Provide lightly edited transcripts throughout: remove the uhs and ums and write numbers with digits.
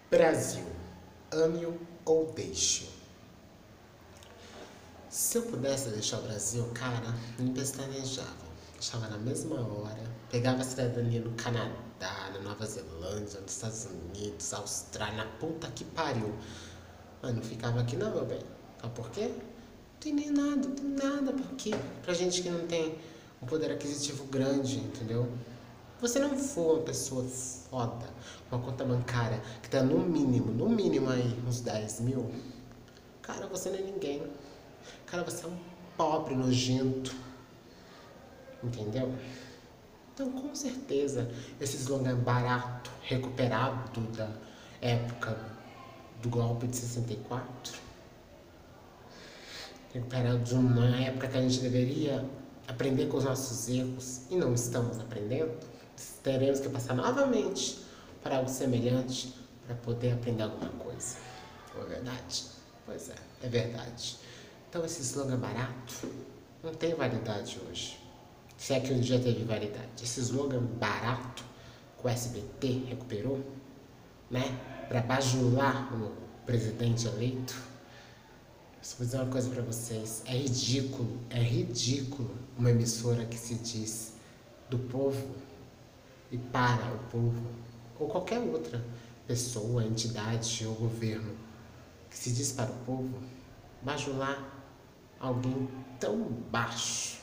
Brasil, ame-o ou deixe-o. Se eu pudesse deixar o Brasil, cara, nem pestanejava. Deixava na mesma hora, pegava a cidadania no Canadá, na Nova Zelândia, nos Estados Unidos, Austrália, na puta que pariu. Mas não ficava aqui não, meu bem. Sabe por quê? Não tem nem nada, não tem nada aqui. Pra gente que não tem um poder aquisitivo grande, entendeu? Você não for uma pessoa foda, uma conta bancária que tá no mínimo aí uns 10 mil, cara, você não é ninguém. Cara, você é um pobre nojento. Entendeu? Então, com certeza, esse slogan barato, recuperado da época do golpe de 64, recuperado de uma época que a gente deveria aprender com os nossos erros e não estamos aprendendo, teremos que passar novamente para algo semelhante para poder aprender alguma coisa. Não é verdade? Pois é verdade. Então esse slogan barato não tem validade hoje. Se é que um dia teve validade. Esse slogan barato que o SBT recuperou, né? Para bajular o presidente eleito. Vou dizer uma coisa pra vocês, é ridículo uma emissora que se diz do povo e para o povo, ou qualquer outra pessoa, entidade ou governo que se diz para o povo, bajular alguém tão baixo.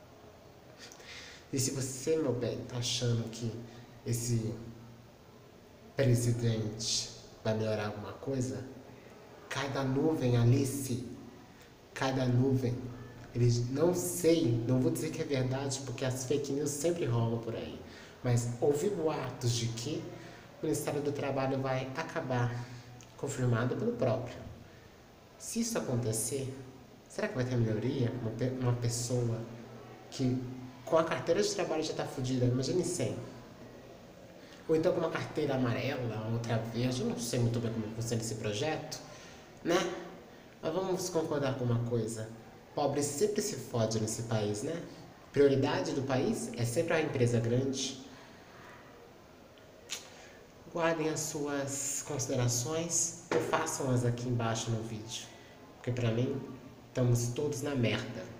E se você, meu bem, tá achando que esse presidente vai melhorar alguma coisa, cai da nuvem, Alice. Cai da nuvem. Eles não sei, não vou dizer que é verdade, porque as fake news sempre rolam por aí. Mas ouvi boatos de que o Ministério do Trabalho vai acabar, confirmado pelo próprio. Se isso acontecer, será que vai ter melhoria? Uma pessoa que com a carteira de trabalho já está fodida, imagine sem. Ou então com uma carteira amarela, outra verde, eu não sei muito bem como funciona esse projeto, né? Mas vamos concordar com uma coisa. Pobre sempre se fode nesse país, né? Prioridade do país é sempre a empresa grande. Guardem as suas considerações ou façam-as aqui embaixo no vídeo. Porque pra mim, estamos todos na merda.